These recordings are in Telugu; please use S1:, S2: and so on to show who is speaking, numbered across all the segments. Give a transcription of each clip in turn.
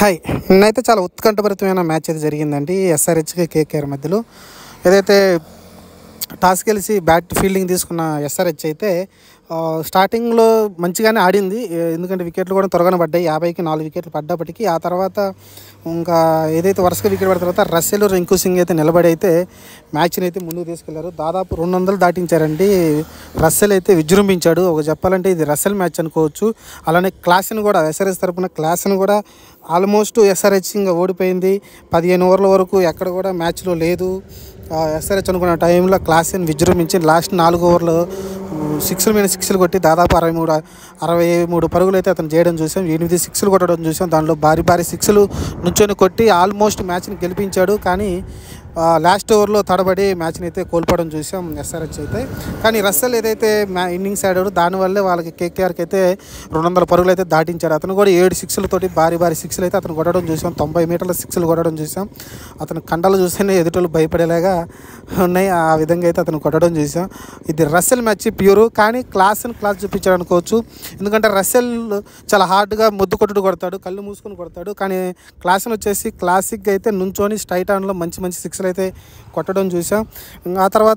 S1: హాయ్! నిన్నైతే చాలా ఉత్కంఠభరితమైన మ్యాచ్ అయితే జరిగిందండి. ఎస్ఆర్హెచ్‌కి, కేకేఆర్ మధ్యలో. ఏదైతే టాస్ గెలిచి ఫీల్డింగ్ తీసుకున్న ఎస్ఆర్హెచ్ అయితే స్టార్టింగ్‌లో మంచిగానే ఆడింది. ఎందుకంటే వికెట్లు కూడా త్వరగానే పడ్డాయి. 50కి 4 వికెట్లు పడ్డప్పటికీ ఆ తర్వాత ఇంకా ఏదైతే వరుసగా వికెట్ పడిన తర్వాత రస్సెల్, రింకు సింగ్ అయితే నిలబడి అయితే మ్యాచ్‌ని అయితే ముందుకు తీసుకెళ్లారు. దాదాపు 200 దాటించారండి. రస్సెల్ అయితే విజృంభించాడు. ఒక చెప్పాలంటే ఇది రస్సెల్ మ్యాచ్ అనుకోవచ్చు. అలానే క్లాస్‌ని కూడా ఎస్ఆర్హెచ్ తరపున క్లాస్‌ని కూడా ఆల్మోస్ట్ ఎస్ఆర్హెచ్ ఇంకా ఓడిపోయింది. 15 ఓవర్ల వరకు ఎక్కడ కూడా మ్యాచ్‌లో లేదు. ఎస్ఆర్హెచ్ అనుకున్న టైంలో క్లాస్‌ని విజృంభించి లాస్ట్ 4 ఓవర్లు సిక్స్ల మీద సిక్స్లు కొట్టి దాదాపు 63 పరుగులు అయితే అతను చేయడం చూసాం. 8 సిక్స్లు కొట్టడం చూసాం. దాంట్లో భారీ సిక్స్లు నుంచొని కొట్టి ఆల్మోస్ట్ మ్యాచ్ని గెలిపించాడు. కానీ లాస్ట్ ఓవర్లో తడబడి మ్యాచ్ని అయితే కోల్పోవడం చూసాం ఎస్ఆర్హెచ్ అయితే. కానీ రస్సెల్ ఏదైతే ఇన్నింగ్స్ ఆడాడో దానివల్లే వాళ్ళకి కేకేఆర్కి అయితే 200 పరుగులు అయితే దాటించాడు. అతను కూడా 7 సిక్స్లతోటి భారీ సిక్స్లు అయితే అతను కొట్టడం చూసాం. 90 మీటర్ల సిక్స్లు కొట్టడం చూసాం. అతను కండలు చూస్తేనే ఎదుటోళ్ళు భయపడేలాగా ఉన్నాయి. ఆ విధంగా అయితే అతను కొట్టడం చూసాం. ఇది రస్సెల్ మ్యాచ్ ప్యూరు. కానీ క్లాస్ చూపించాడు అనుకోవచ్చు. ఎందుకంటే రస్సెల్ చాలా హార్డ్గా ముద్దు కొట్టుడు కొడతాడు, కళ్ళు మూసుకొని కొడతాడు. కానీ క్లాస్ని వచ్చేసి క్లాసిక్గా అయితే నుంచొని స్ట్రైట్ ఆన్లో మంచి సిక్స్లు అయితే కొట్టడం చూసాం. ఆ తర్వాత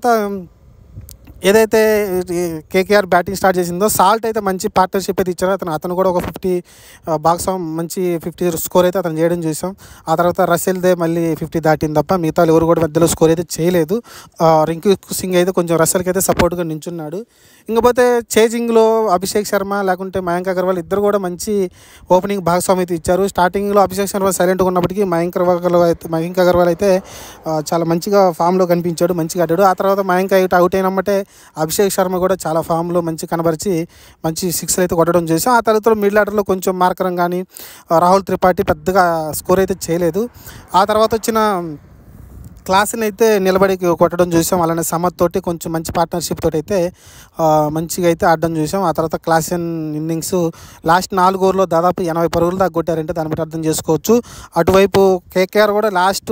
S1: ఏదైతే కేకేఆర్ బ్యాటింగ్ స్టార్ట్ చేసిందో సాల్ట్ అయితే మంచి పార్ట్నర్షిప్ అయితే ఇచ్చారు. అతను కూడా ఒక 50 బాక్స్ మంచి 50 స్కోర్ అయితే అతను చేయడం చూసాం. ఆ తర్వాత రస్సెల్దే మళ్ళీ 50 దాటింది తప్ప మిగతా ఎవరు కూడా మధ్యలో స్కోర్ అయితే చేయలేదు. రింకు సింగ్ అయితే కొంచెం రస్సెల్కి అయితే సపోర్ట్గా నించున్నాడు. ఇంకపోతే చేజింగ్లో అభిషేక్ శర్మ లేకుంటే మయాంక్ అగర్వాల్ ఇద్దరు కూడా మంచి ఓపెనింగ్ భాగస్వామి అయితే ఇచ్చారు. స్టార్టింగ్లో అభిషేక్ శర్మ సైలెంట్గా ఉన్నప్పటికీ మయాంక్ అగర్వాల్ అయితే చాలా మంచిగా ఫామ్లో కనిపించాడు, మంచిగా ఆడాడు. ఆ తర్వాత మయాంక్ అవుట్ అయినమ్మటే అభిషేక్ శర్మ కూడా చాలా ఫామ్లో మంచి కనబరిచి మంచి సిక్స్లు అయితే కొట్టడం చేసాం. ఆ తర్వాత మిడిల్ ఆర్డర్లో కొంచెం మార్కరం కానీ రాహుల్ త్రిపాఠి పెద్దగా స్కోర్ అయితే చేయలేదు. ఆ తర్వాత వచ్చిన క్లాస్ని అయితే నిలబడి కొట్టడం చూసాం. అలానే సమత్ తోటి కొంచెం మంచి పార్ట్నర్షిప్ తోటి అయితే మంచిగా అయితే ఆడడం చూసాం. ఆ తర్వాత క్లాసన్ ఇన్నింగ్స్ లాస్ట్ 4 ఓవర్లో దాదాపు 80 పరుగులు దాకా కొట్టారంటే దాన్ని బట్టి అర్థం చేసుకోవచ్చు. అటువైపు కేకేఆర్ కూడా లాస్ట్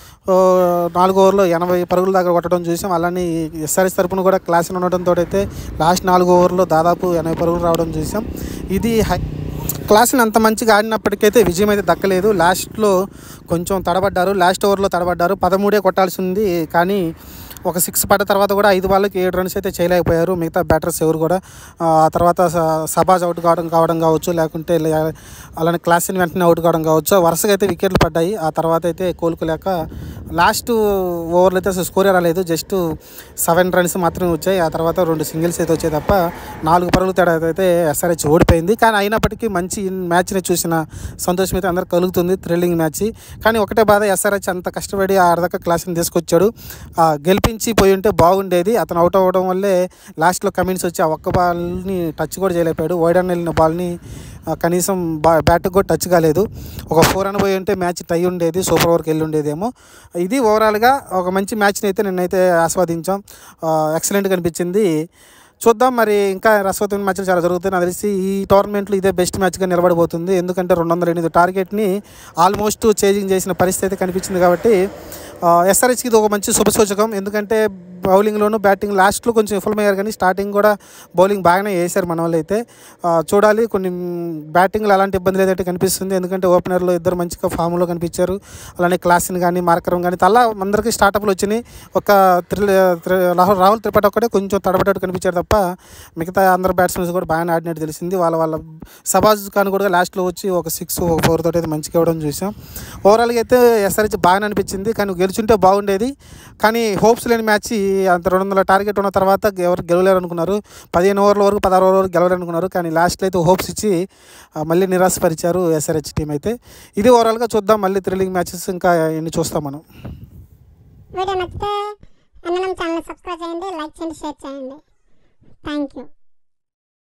S1: 4 ఓవర్లో 80 పరుగుల దాకా కొట్టడం చూసాం. అలానే ఎస్ఆర్హెచ్ తరపున కూడా క్లాసన్ ఉండడంతో అయితే లాస్ట్ 4 ఓవర్లో దాదాపు 80 పరుగులు రావడం చూసాం. ఇది క్లాస్ని అంత మంచిగా ఆడినప్పటికైతే విజయం అయితే దక్కలేదు. లాస్ట్లో కొంచెం తడబడ్డారు. లాస్ట్ ఓవర్లో తడబడ్డారు. 13 కొట్టాల్సి ఉంది. కానీ ఒక 6 పడ్డ తర్వాత కూడా 5 బాళ్ళకి 7 రన్స్ అయితే చేయలేకపోయారు మిగతా బ్యాటర్స్ ఎవరు కూడా. ఆ తర్వాత సబాజ్ అవుట్ కావడం కావచ్చు, లేకుంటే అలానే క్లాస్ని వెంటనే అవుట్ కావడం కావచ్చు. వరుసగా అయితే వికెట్లు పడ్డాయి. ఆ తర్వాత అయితే కోలుకోలేక లాస్ట్ ఓవర్లో అయితే అసలు స్కోరే రాలేదు. జస్ట్ 7 రన్స్ మాత్రమే వచ్చాయి. ఆ తర్వాత 2 సింగిల్స్ అయితే వచ్చాయి తప్ప 4 పరుగుల తేడా అయితే ఎస్ఆర్హెచ్ ఓడిపోయింది. కానీ అయినప్పటికీ మంచి మ్యాచ్ని చూసిన సంతోషం అయితే అందరికి కలుగుతుంది. Thrilling match. కానీ ఒకటే బాధ, ఎస్ఆర్హెచ్ అంత కష్టపడి ఆడదాకా క్లాస్ని తీసుకొచ్చాడు. గెలిపించి పోయి ఉంటే బాగుండేది. అతను అవుట్ అవ్వడం వల్లే లాస్ట్లో కమిన్స్ వచ్చి ఆ ఒక్క బాల్ని టచ్ కూడా చేయలేకపోయాడు. వైడ్ అని వెళ్ళిన బాల్ని కనీసం బ్యాట్కి కూడా టచ్ కాలేదు. ఒక 4 రన్ పోయి ఉంటే మ్యాచ్ టై ఉండేది, సూపర్ ఓవర్కి వెళ్ళి ఉండేదేమో. ఇది ఓవరాల్గా ఒక మంచి మ్యాచ్ని అయితే నిన్నైతే ఆస్వాదించాం. ఎక్సలెంట్గా అనిపించింది. చూద్దాం మరి ఇంకా రసవత్తమైన మ్యాచ్లు చాలా జరుగుతాయి. నాకు తెలిసి ఈ టోర్నమెంట్లో ఇదే బెస్ట్ మ్యాచ్గా నిలబడబోతుంది. ఎందుకంటే 208 టార్గెట్ని ఆల్మోస్ట్ చేజింగ్ చేసిన పరిస్థితి అయితే కనిపించింది. కాబట్టి ఎస్ఆర్హెచ్కి ఇది ఒక మంచి శుభసూచకం. ఎందుకంటే బౌలింగ్లోనూ బ్యాటింగ్ లాస్ట్లో కొంచెం విఫలమయ్యారు, కానీ స్టార్టింగ్ కూడా బౌలింగ్ బాగానే వేశారు మన వాళ్ళు అయితే. చూడాలి, కొన్ని బ్యాటింగ్లో అలాంటి ఇబ్బందులు ఏదైతే కనిపిస్తుంది. ఎందుకంటే ఓపెనర్లో ఇద్దరు మంచిగా ఫామ్లో కనిపించారు. అలానే క్లాస్ని కానీ మార్కరం కానీ తల్లా అందరికీ స్టార్టప్లు వచ్చినాయి. ఒక రాహుల్ త్రిపాఠి ఒక్కడే కొంచెం తడబడ్డట్టు కనిపించారు తప్ప మిగతా అందరు బ్యాట్స్మెన్స్ కూడా బాగానే ఆడినట్టు తెలిసింది. వాళ్ళ సబాజ్ ఖాన్ కూడా లాస్ట్లో వచ్చి ఒక 6, ఒక 4 తోటి అయితే మంచిగా ఇవ్వడం చూసాం. ఓవరాల్గా అయితే ఎస్ఆర్హెచ్ బాగానే అనిపించింది. కానీ గెలుచుంటే బాగుండేది. కానీ హోప్స్ లేని మ్యాచ్. అంత 200 టార్గెట్ ఉన్న తర్వాత ఎవరు గెలవలేరు అనుకున్నారు. 15 ఓవర్ల వరకు 16 ఓవర్ల వరకు గెలవలేరు అనుకున్నారు. కానీ లాస్ట్లో అయితే హోప్స్ ఇచ్చి మళ్ళీ నిరాశపరిచారు ఎస్ఆర్హెచ్ టీం అయితే. ఇది ఓవరాల్గా చూద్దాం. మళ్ళీ థ్రిల్లింగ్ మ్యాచెస్ ఇంకా ఎన్ని చూస్తాం మనం.
S2: వీడియో నచ్చితే ఛానల్ సబ్స్క్రైబ్ చేయండి, లైక్ చేయండి, షేర్ చేయండి. Thank you.